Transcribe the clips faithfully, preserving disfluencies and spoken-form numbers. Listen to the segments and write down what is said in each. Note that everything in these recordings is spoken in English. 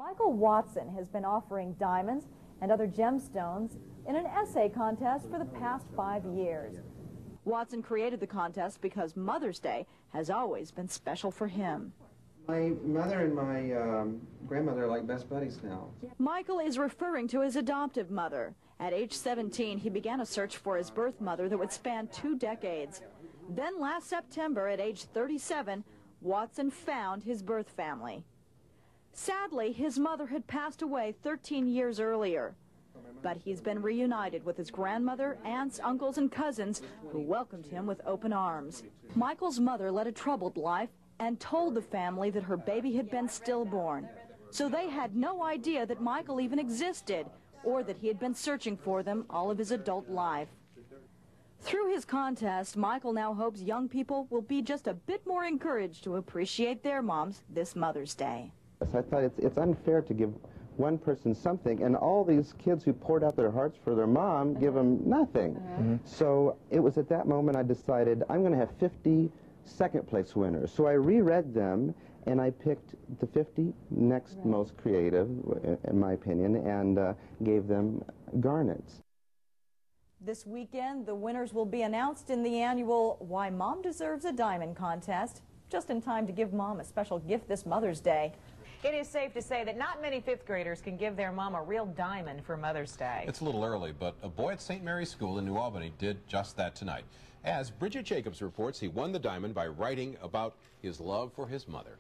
Michael Watson has been offering diamonds and other gemstones in an essay contest for the past five years. Watson created the contest because Mother's Day has always been special for him. My mother and my um, grandmother are like best buddies now. Michael is referring to his adoptive mother. At age seventeen, he began a search for his birth mother that would span two decades. Then last September, at age thirty-seven, Watson found his birth family. Sadly, his mother had passed away thirteen years earlier. But he's been reunited with his grandmother, aunts, uncles, and cousins who welcomed him with open arms. Michael's mother led a troubled life and told the family that her baby had been stillborn. So they had no idea that Michael even existed or that he had been searching for them all of his adult life. Through his contest, Michael now hopes young people will be just a bit more encouraged to appreciate their moms this Mother's Day. I thought it's, it's unfair to give one person something, and all these kids who poured out their hearts for their mom give them nothing. Mm-hmm. So it was at that moment I decided I'm going to have fifty second place winners. So I reread them, and I picked the fifty next right. most creative, in my opinion, and uh, gave them garnets. This weekend, the winners will be announced in the annual Why Mom Deserves a Diamond contest, just in time to give Mom a special gift this Mother's Day. It is safe to say that not many fifth graders can give their mom a real diamond for Mother's Day. It's a little early, but a boy at Saint Mary's School in New Albany did just that tonight. As Bridget Jacobs reports, he won the diamond by writing about his love for his mother.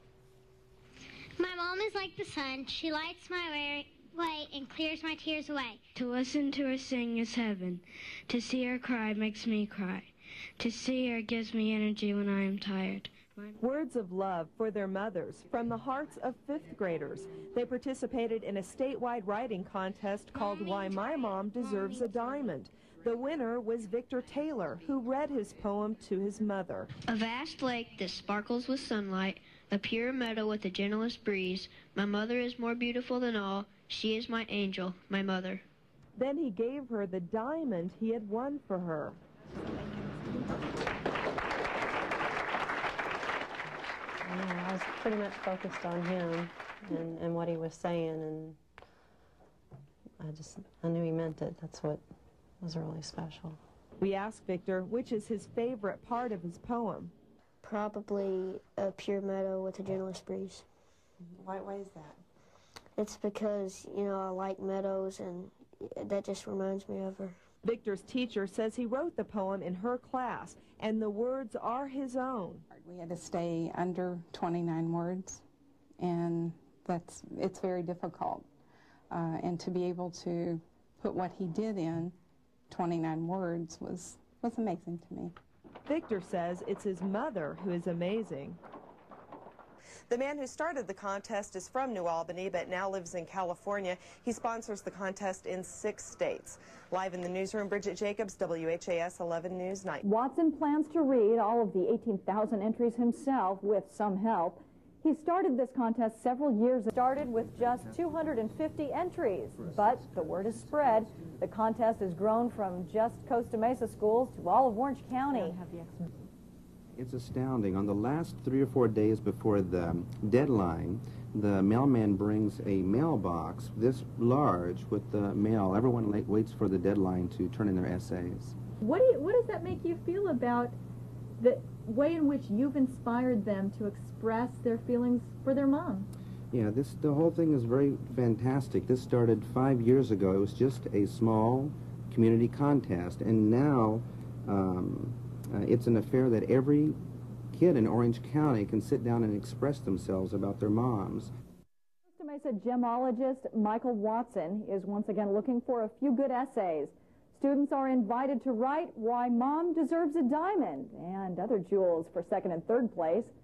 My mom is like the sun. She lights my way, way and clears my tears away. To listen to her sing is heaven. To see her cry makes me cry. To see her gives me energy when I am tired. Words of love for their mothers from the hearts of fifth graders. They participated in a statewide writing contest called Why My Mom Deserves a Diamond. The winner was Victor Taylor, who read his poem to his mother. A vast lake that sparkles with sunlight, a pure meadow with the gentlest breeze. My mother is more beautiful than all. She is my angel, my mother. Then he gave her the diamond he had won for her. Yeah, I was pretty much focused on him and, and what he was saying, and I just, I knew he meant it. That's what was really special. We asked Victor which is his favorite part of his poem. Probably a pure meadow with a gentlest breeze. Why, why is that? It's because, you know, I like meadows, and that just reminds me of her. Victor's teacher says he wrote the poem in her class, and the words are his own. We had to stay under twenty-nine words, and that's, it's very difficult. Uh, and to be able to put what he did in twenty-nine words was, was amazing to me. Victor says it's his mother who is amazing. The man who started the contest is from New Albany, but now lives in California. He sponsors the contest in six states. Live in the newsroom, Bridget Jacobs, W H A S eleven News Night. Watson plans to read all of the eighteen thousand entries himself with some help. He started this contest several years ago. Started with just two hundred fifty entries, but the word is spread. The contest has grown from just Costa Mesa schools to all of Orange County. It's astounding. On the last three or four days before the deadline, the mailman brings a mailbox this large with the mail. Everyone waits for the deadline to turn in their essays. What do you, what does that make you feel about the way in which you've inspired them to express their feelings for their mom? Yeah, this the whole thing is very fantastic. This started five years ago. It was just a small community contest, and now um, uh, it's an affair that every kid in Orange County can sit down and express themselves about their moms. Costa Mesa gemologist Michael Watson is once again looking for a few good essays. Students are invited to write Why Mom Deserves a Diamond and other jewels for second and third place.